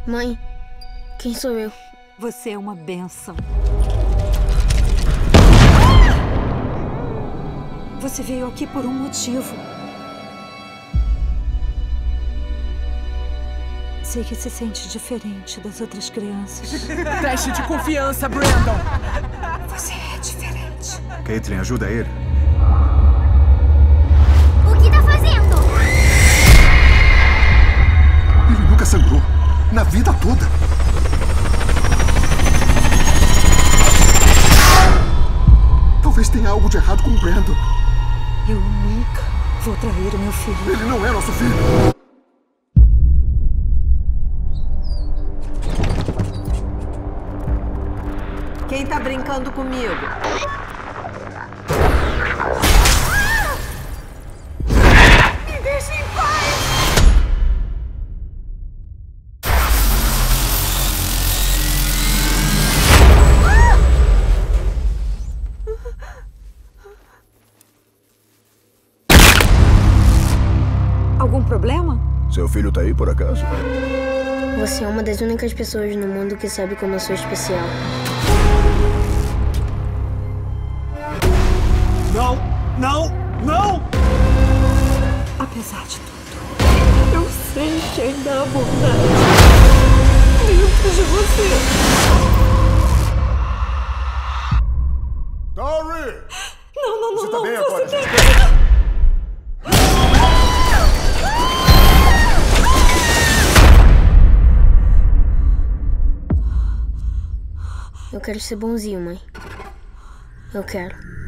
Mãe, quem sou eu? Você é uma bênção. Você veio aqui por um motivo. Sei que se sente diferente das outras crianças. Teste de confiança, Brandon. Você é diferente. Caitlin, ajuda ele. O que tá fazendo? Ele nunca sangrou. Na vida toda. Talvez tenha algo de errado com o Brandon. Eu nunca vou trair o meu filho. Ele não é nosso filho. Quem tá brincando comigo? Me deixa em paz! Algum problema? Seu filho tá aí, por acaso? Você é uma das únicas pessoas no mundo que sabe como eu sou especial. Não, não, não! Apesar de tudo, eu sei que ainda há bondade dentro de você. Dory! Não, Você tá bem você agora, tem... gente? Eu quero ser bonzinho, mãe. Eu quero.